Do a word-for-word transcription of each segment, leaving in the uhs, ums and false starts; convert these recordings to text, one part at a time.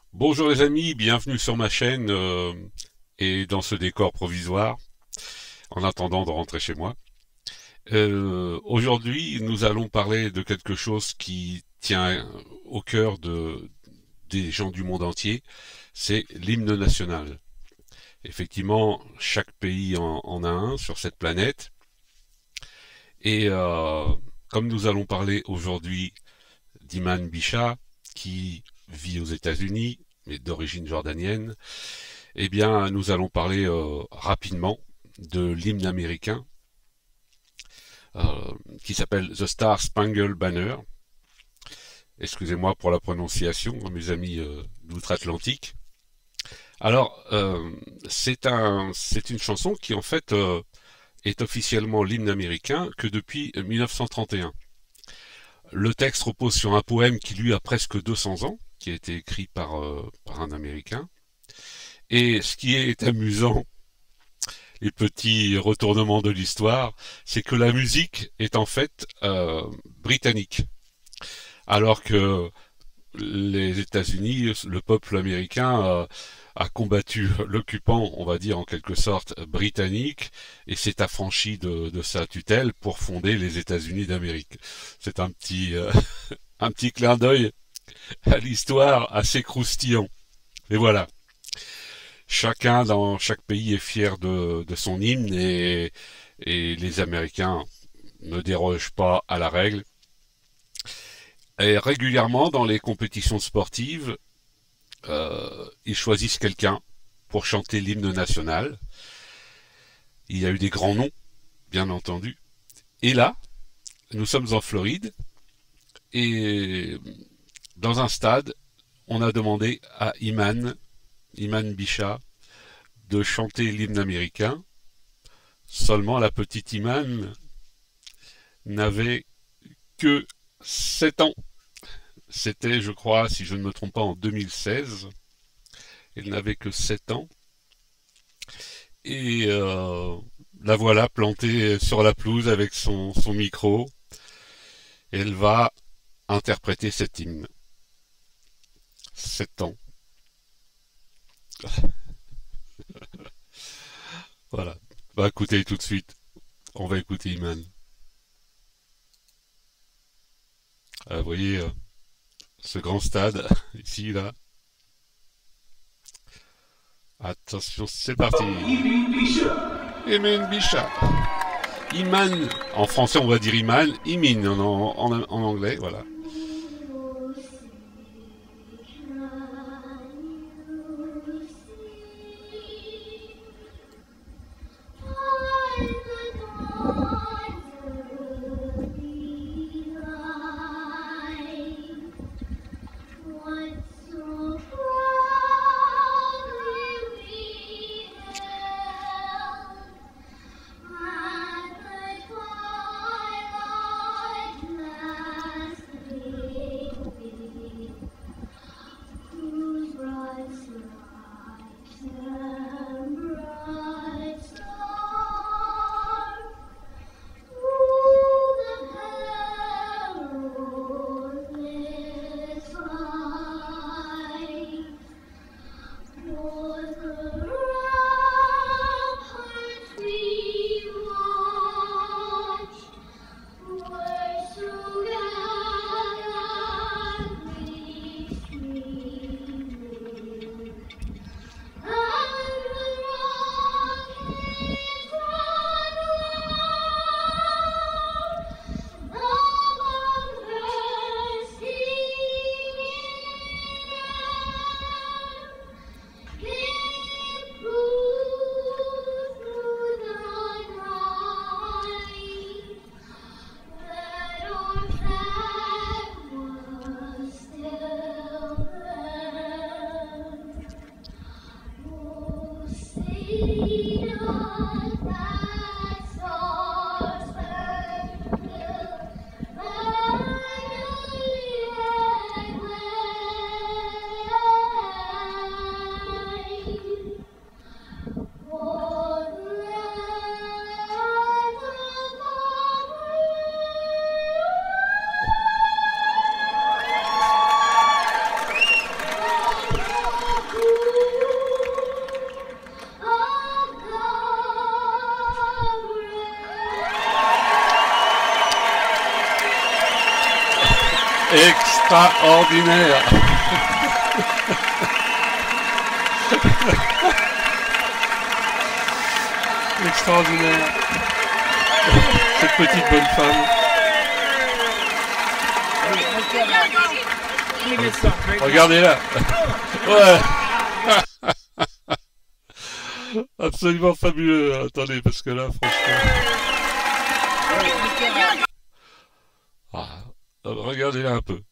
Bonjour les amis, bienvenue sur ma chaîne euh, et dans ce décor provisoire, en attendant de rentrer chez moi. Euh, aujourd'hui, nous allons parler de quelque chose qui tient au cœur de, des gens du monde entier, c'est l'hymne national. Effectivement, chaque pays en, en a un sur cette planète, et euh, comme nous allons parler aujourd'hui d'Iman Bisha, qui vit aux États-Unis, mais d'origine jordanienne, eh bien, nous allons parler euh, rapidement de l'hymne américain euh, qui s'appelle The Star Spangled Banner. Excusez-moi pour la prononciation, mes amis euh, d'outre-Atlantique. Alors, euh, c'est un, c'est une chanson qui en fait euh, est officiellement l'hymne américain que depuis mille neuf cent trente et un. Le texte repose sur un poème qui lui a presque deux cents ans, qui a été écrit par, euh, par un Américain. Et ce qui est amusant, les petits retournements de l'histoire, c'est que la musique est en fait euh, britannique, alors que les États-Unis, le peuple américain euh, a combattu l'occupant, on va dire en quelque sorte britannique, et s'est affranchi de, de sa tutelle pour fonder les États-Unis d'Amérique. C'est un petit euh, un petit clin d'œil à l'histoire assez croustillant. Et voilà. Chacun dans chaque pays est fier de, de son hymne et, et les Américains ne dérogent pas à la règle. Et régulièrement, dans les compétitions sportives, euh, ils choisissent quelqu'un pour chanter l'hymne national. Il y a eu des grands noms, bien entendu. Et là, nous sommes en Floride et dans un stade, on a demandé à Iman, Iman Bisha, de chanter l'hymne américain. Seulement la petite Iman n'avait que sept ans. C'était, je crois, si je ne me trompe pas, en deux mille seize. Elle n'avait que sept ans. Et euh, la voilà plantée sur la pelouse avec son, son micro. Elle va interpréter cet hymne. sept ans. Voilà. On va écouter tout de suite. On va écouter Iman. Ah, vous voyez euh, ce grand stade, ici, là. Attention, c'est parti. Iman Bisha. Iman, en français on va dire Iman, Imin en, en, en anglais, voilà. Extraordinaire. Extraordinaire. Cette petite bonne femme. Regardez-la. Ouais. Absolument fabuleux. Attendez, parce que là, franchement... Ah, regardez-la un peu.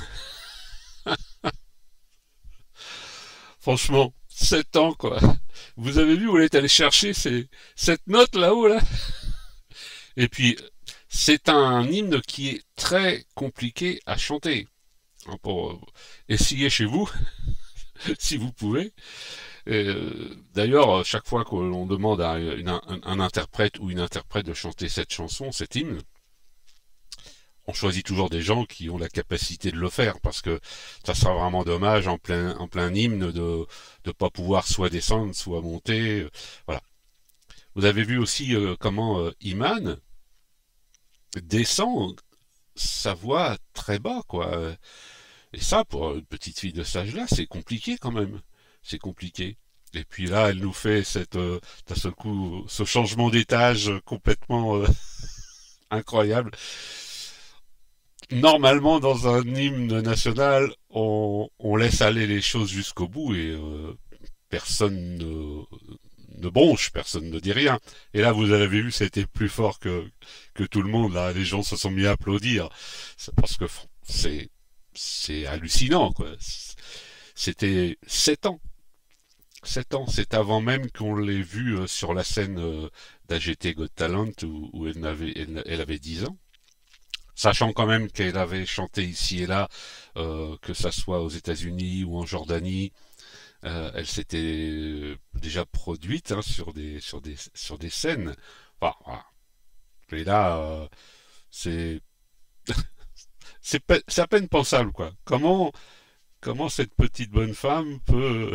Franchement, sept ans, quoi. Vous avez vu où elle est allée chercher ces, cette note là-haut, là? Et puis, c'est un hymne qui est très compliqué à chanter. Pour essayer chez vous, si vous pouvez. D'ailleurs, chaque fois que l'on demande à une, un, un interprète ou une interprète de chanter cette chanson, cet hymne, on choisit toujours des gens qui ont la capacité de le faire, parce que ça sera vraiment dommage en plein, en plein hymne de ne pas pouvoir soit descendre, soit monter. Voilà. Vous avez vu aussi euh, comment euh, Iman descend sa voix très bas, quoi. Et ça, pour une petite fille de cet âge-là, c'est compliqué quand même. C'est compliqué. Et puis là, elle nous fait cette, euh, d'un seul coup, ce changement d'étage complètement euh, incroyable. Normalement, dans un hymne national, on, on laisse aller les choses jusqu'au bout et euh, personne ne, ne bronche, personne ne dit rien. Et là, vous avez vu, c'était plus fort que, que tout le monde. Là, les gens se sont mis à applaudir. C'est parce que c'est, c'est hallucinant, quoi. C'était sept ans. Sept ans, c'est avant même qu'on l'ait vu euh, sur la scène euh, d'A G T Got Talent où, où elle, avait, elle, elle avait dix ans. Sachant quand même qu'elle avait chanté ici et là, euh, que ça soit aux États-Unis ou en Jordanie, euh, elle s'était déjà produite hein, sur des sur des sur des scènes. Enfin, voilà. Et là, euh, c'est c'est c'est à peine pensable quoi. Comment comment cette petite bonne femme peut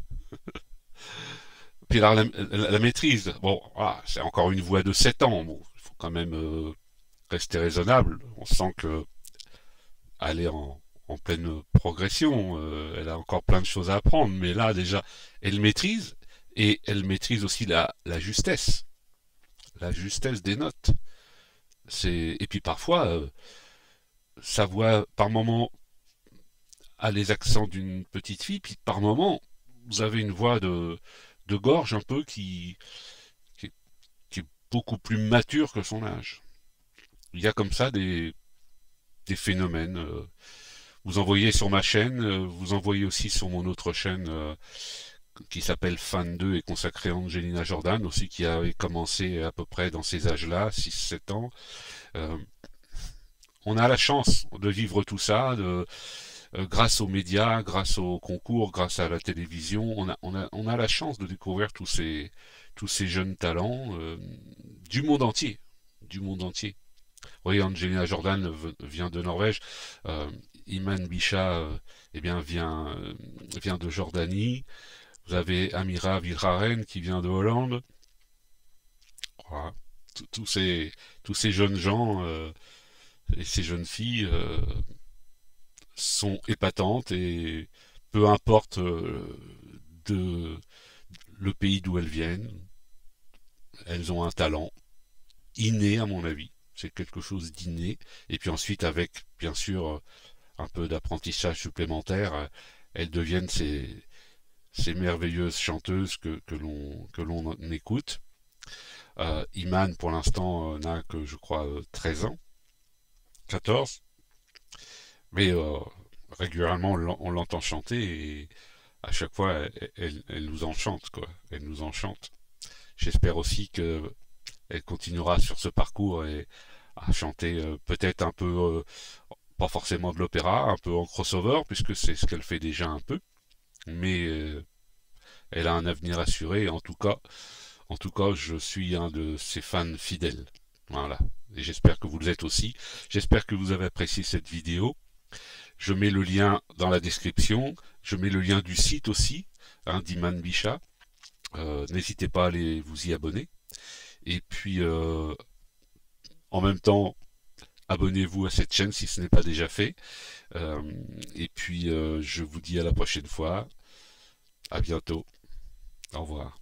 puis alors la, la, la maîtrise. Bon, voilà, c'est encore une voix de sept ans. Bon, il faut quand même euh, rester raisonnable. On sent que elle est en, en pleine progression, euh, elle a encore plein de choses à apprendre, mais là déjà, elle maîtrise, et elle maîtrise aussi la, la justesse, la justesse des notes. C'est Et puis parfois, euh, sa voix, par moment, a les accents d'une petite fille, puis par moment, vous avez une voix de, de gorge un peu qui, qui, qui est beaucoup plus mature que son âge. Il y a comme ça des, des phénomènes. Euh, vous envoyez sur ma chaîne, euh, vous envoyez aussi sur mon autre chaîne euh, qui s'appelle Fan deux et consacrée à Angelina Jordan, aussi qui avait commencé à peu près dans ces âges-là, six sept ans. Euh, on a la chance de vivre tout ça, de, euh, grâce aux médias, grâce aux concours, grâce à la télévision, on a, on a, on a la chance de découvrir tous ces, tous ces jeunes talents euh, du monde entier, du monde entier. Oui, Angelina Jordan vient de Norvège. Euh, Iman Bisha euh, eh bien, vient, euh, vient de Jordanie. Vous avez Amira Vilharen qui vient de Hollande. Voilà. Tous ces, tous ces jeunes gens euh, et ces jeunes filles euh, sont épatantes et peu importe euh, de, le pays d'où elles viennent, elles ont un talent inné à mon avis. C'est quelque chose d'inné. Et puis ensuite, avec bien sûr un peu d'apprentissage supplémentaire, elles deviennent ces, ces merveilleuses chanteuses que, que l'on que l'on écoute. Euh, Iman, pour l'instant, euh, n'a que, je crois, euh, treize ans, quatorze. Mais euh, régulièrement, on l'entend chanter et à chaque fois, elle, elle, elle nous enchante, quoi. Elle nous enchante. J'espère aussi que elle continuera sur ce parcours et à chanter euh, peut-être un peu, euh, pas forcément de l'opéra, un peu en crossover, puisque c'est ce qu'elle fait déjà un peu. Mais euh, elle a un avenir assuré. En tout cas, en tout cas, je suis un de ses fans fidèles. Voilà. Et j'espère que vous le êtes aussi. J'espère que vous avez apprécié cette vidéo. Je mets le lien dans la description. Je mets le lien du site aussi, hein, d'Iman Bisha. Euh, N'hésitez pas à aller vous y abonner. Et puis, euh, en même temps, abonnez-vous à cette chaîne si ce n'est pas déjà fait. Euh, et puis, euh, je vous dis à la prochaine fois. À bientôt. Au revoir.